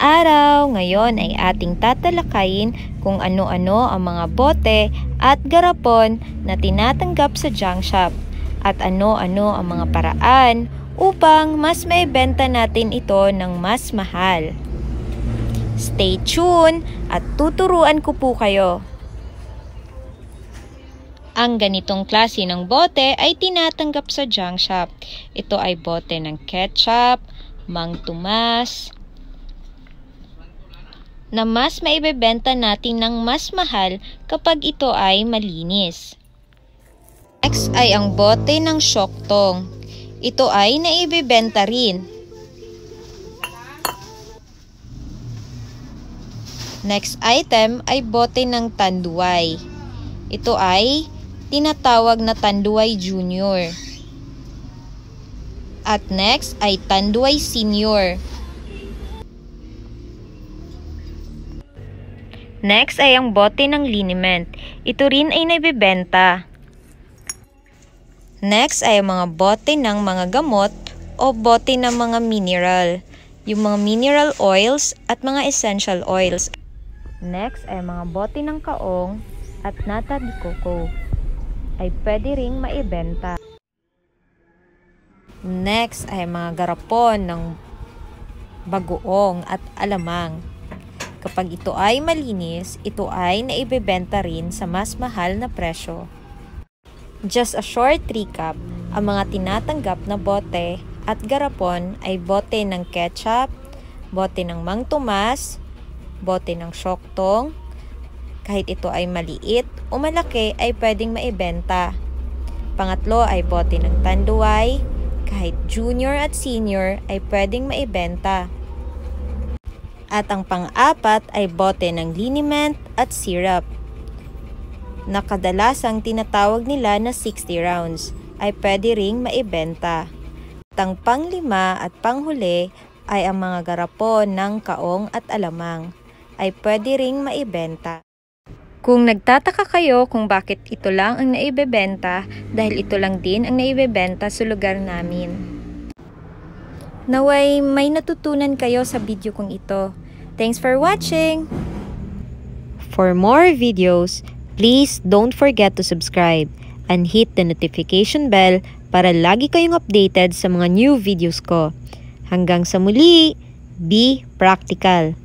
araw! Ngayon ay ating tatalakayin kung ano-ano ang mga bote at garapon na tinatanggap sa junk shop at ano-ano ang mga paraan upang mas maibenta natin ito ng mas mahal. Stay tuned at tuturuan ko po kayo. Ang ganitong klase ng bote ay tinatanggap sa junk shop. Ito ay bote ng ketchup, Mang Tomas, na mas maibebenta natin ng mas mahal kapag ito ay malinis. Next ay ang bote ng Shoktong. Ito ay naibebenta rin. Next item ay bote ng Tanduay. Ito ay tinatawag na Tanduay Junior. At next ay Tanduay Senior. Next ay ang bote ng liniment. Ito rin ay naibebenta. Next ay ang mga bote ng mga gamot o bote ng mga mineral. Yung mga mineral oils at mga essential oils. Next ay mga bote ng kaong at nata de coco ay pwede ring maibenta. Next ay mga garapon ng bagoong at alamang. Kapag ito ay malinis, ito ay naibebenta rin sa mas mahal na presyo. Just a short recap, ang mga tinatanggap na bote at garapon ay bote ng ketchup, bote ng Mang Tomas, bote ng Shoktong. Kahit ito ay maliit o malaki ay pwedeng maibenta. Pangatlo ay bote ng Tanduay. Kahit junior at senior ay pwedeng maibenta. At ang pang-apat ay bote ng liniment at syrup, na kadalasang tinatawag nila na 60 rounds, ay pwede ring maibenta. At ang pang-lima at panghuli ay ang mga garapon ng kaong at alamang, ay pwede ring maibenta. Kung nagtataka kayo kung bakit ito lang ang naibebenta, dahil ito lang din ang naibebenta sa lugar namin. Naway may natutunan kayo sa video kong ito. Thanks for watching! For more videos, please don't forget to subscribe and hit the notification bell para lagi kayong updated sa mga new videos ko. Hanggang sa muli, be practical!